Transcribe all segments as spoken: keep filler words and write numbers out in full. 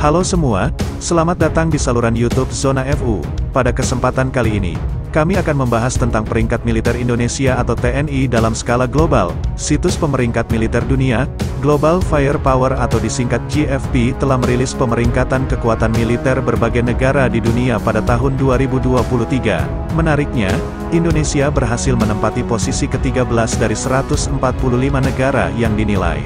Halo semua, selamat datang di saluran YouTube Zona F U. Pada kesempatan kali ini, kami akan membahas tentang peringkat militer Indonesia atau T N I dalam skala global. Situs pemeringkat militer dunia, Global Firepower atau disingkat G F P telah merilis pemeringkatan kekuatan militer berbagai negara di dunia pada tahun dua ribu dua puluh tiga. Menariknya, Indonesia berhasil menempati posisi ke tiga belas dari seratus empat puluh lima negara yang dinilai.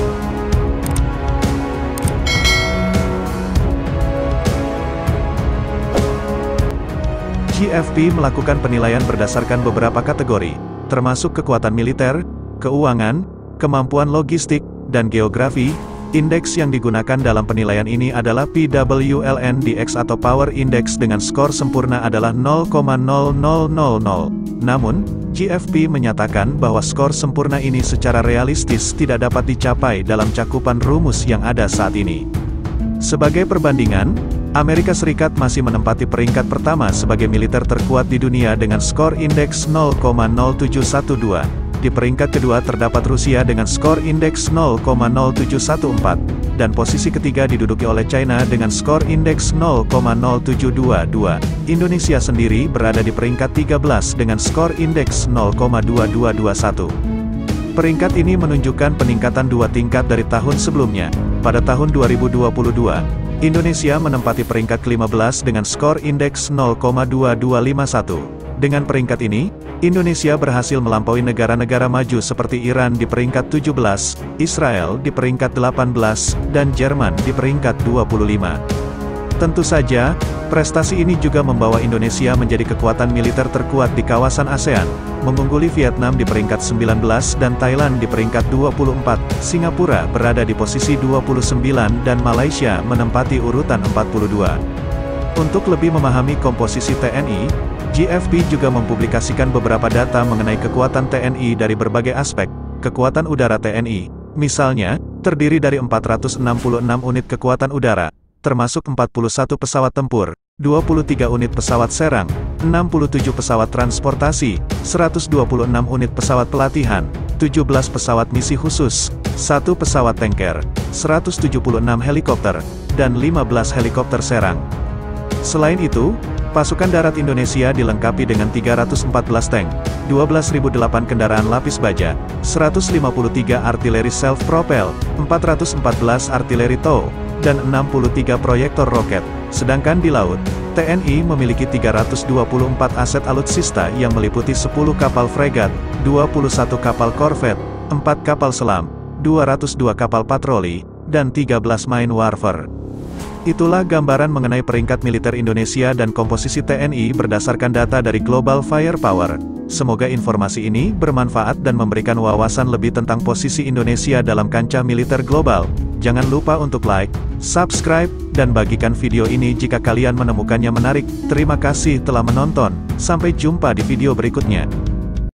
G F P melakukan penilaian berdasarkan beberapa kategori, termasuk kekuatan militer, keuangan, kemampuan logistik, dan geografi. Indeks yang digunakan dalam penilaian ini adalah P W L N D X atau Power Index dengan skor sempurna adalah nol koma nol nol nol nol. Namun, G F P menyatakan bahwa skor sempurna ini secara realistis tidak dapat dicapai dalam cakupan rumus yang ada saat ini. Sebagai perbandingan, Amerika Serikat masih menempati peringkat pertama sebagai militer terkuat di dunia dengan skor indeks nol koma nol tujuh satu dua. Di peringkat kedua terdapat Rusia dengan skor indeks nol koma nol tujuh satu empat, dan posisi ketiga diduduki oleh China dengan skor indeks nol koma nol tujuh dua dua. Indonesia sendiri berada di peringkat tiga belas dengan skor indeks nol koma dua dua dua satu. Peringkat ini menunjukkan peningkatan dua tingkat dari tahun sebelumnya. Pada tahun dua ribu dua puluh dua, Indonesia menempati peringkat ke lima belas dengan skor indeks nol koma dua dua lima satu. Dengan peringkat ini, Indonesia berhasil melampaui negara-negara maju seperti Iran di peringkat tujuh belas, Israel di peringkat delapan belas, dan Jerman di peringkat dua puluh lima. Tentu saja, prestasi ini juga membawa Indonesia menjadi kekuatan militer terkuat di kawasan ASEAN, mengungguli Vietnam di peringkat sembilan belas dan Thailand di peringkat dua puluh empat, Singapura berada di posisi dua puluh sembilan dan Malaysia menempati urutan empat puluh dua. Untuk lebih memahami komposisi T N I, G F P juga mempublikasikan beberapa data mengenai kekuatan T N I dari berbagai aspek. Kekuatan udara T N I, misalnya, terdiri dari empat ratus enam puluh enam unit kekuatan udara, termasuk empat puluh satu pesawat tempur, dua puluh tiga unit pesawat serang, enam puluh tujuh pesawat transportasi, seratus dua puluh enam unit pesawat pelatihan, tujuh belas pesawat misi khusus, satu pesawat tanker, seratus tujuh puluh enam helikopter, dan lima belas helikopter serang. Selain itu, pasukan darat Indonesia dilengkapi dengan tiga ratus empat belas tank, dua belas ribu delapan kendaraan lapis baja, seratus lima puluh tiga artileri self-propel, empat ratus empat belas artileri tow, dan enam puluh tiga proyektor roket. Sedangkan di laut, T N I memiliki tiga ratus dua puluh empat aset alutsista yang meliputi sepuluh kapal fregat, dua puluh satu kapal korvet, empat kapal selam, dua ratus dua kapal patroli, dan tiga belas mine warfare. Itulah gambaran mengenai peringkat militer Indonesia dan komposisi T N I berdasarkan data dari Global Firepower. Semoga informasi ini bermanfaat dan memberikan wawasan lebih tentang posisi Indonesia dalam kancah militer global. Jangan lupa untuk like, subscribe, dan bagikan video ini jika kalian menemukannya menarik. Terima kasih telah menonton, sampai jumpa di video berikutnya.